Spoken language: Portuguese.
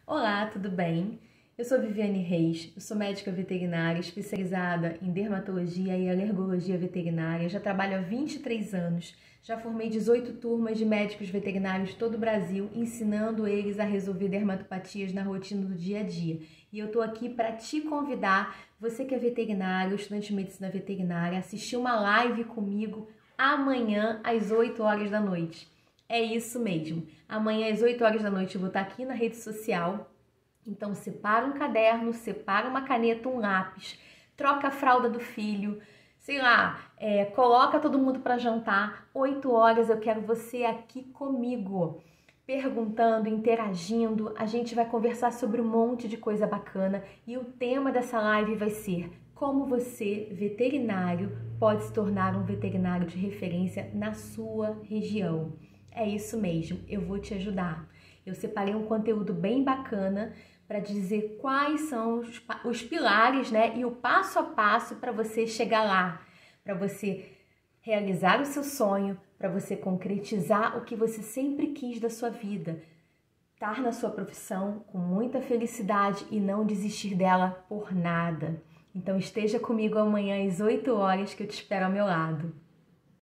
Olá, tudo bem? Eu sou Viviane Reis, eu sou médica veterinária especializada em dermatologia e alergologia veterinária. Já trabalho há 23 anos, já formei 18 turmas de médicos veterinários de todo o Brasil, ensinando eles a resolver dermatopatias na rotina do dia a dia. E eu tô aqui para te convidar, você que é veterinário, estudante de medicina veterinária, a assistir uma live comigo amanhã às 8 horas da noite. É isso mesmo. Amanhã às 8 horas da noite eu vou estar aqui na rede social. Então separa um caderno, separa uma caneta, um lápis, troca a fralda do filho, sei lá, coloca todo mundo para jantar. 8 horas eu quero você aqui comigo, perguntando, interagindo. A gente vai conversar sobre um monte de coisa bacana e o tema dessa live vai ser como você, veterinário, pode se tornar um veterinário de referência na sua região. É isso mesmo, eu vou te ajudar. Eu separei um conteúdo bem bacana para dizer quais são os pilares, né? E o passo a passo para você chegar lá, para você realizar o seu sonho, para você concretizar o que você sempre quis da sua vida. Estar na sua profissão com muita felicidade e não desistir dela por nada. Então esteja comigo amanhã às 8 horas que eu te espero ao meu lado.